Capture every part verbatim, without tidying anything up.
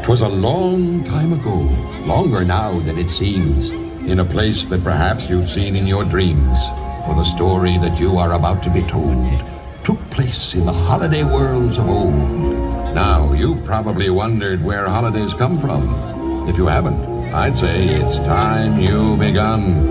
'Twas a long time ago, longer now than it seems, in a place that perhaps you've seen in your dreams. For the story that you are about to be told took place in the holiday worlds of old. Now, you've probably wondered where holidays come from. If you haven't, I'd say it's time you begun.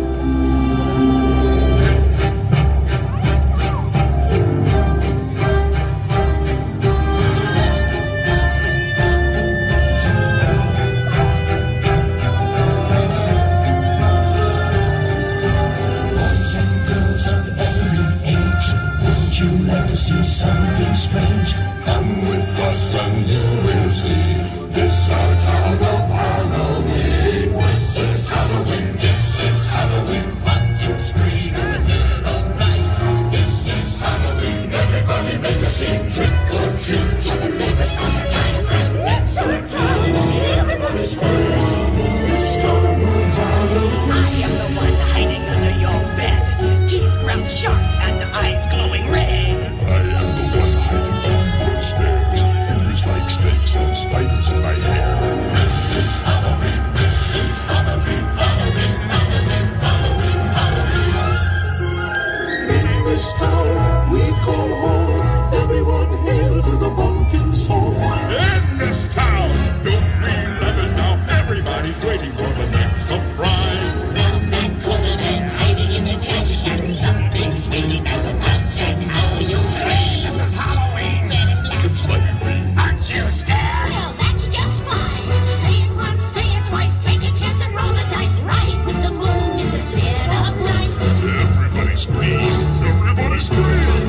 See something strange, come with us and you will see. This our town of Halloween. This is Halloween, this is Halloween. Pumpkins scream in the dead of night. This is Halloween, everybody make a scene. Trick or treat, tell the neighbors on the dance. It's our town, everybody scream in this town of Halloween. I am the one hiding under your bed, teeth ground sharp and eyes glowing red. I am the one hiding under the stairs, fingers like snakes and spiders in my hair. This is Halloween, this is Halloween, Halloween, Halloween, Halloween, Halloween. In this town we call home, everyone hail to the pumpkin song. In this town, don't we love it now? Everybody's waiting for the next surprise. Now men calling and hiding in the trenches, and something's waiting at the pants and how you scream. This is Halloween. It's like green. Aren't you scared? Well, that's just fine. Say it once, say it twice, take a chance and roll the dice. Right with the moon in the dead of night. Everybody scream, everybody scream.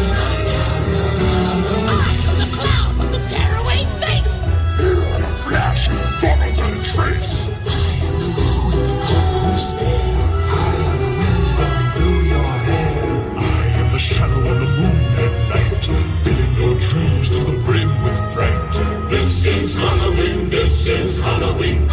I am the clown with the tearaway face. Here in a flash, gone without a trace. The shadow on the moon at night, filling your dreams to the brim with fright. This is Halloween, this is Halloween.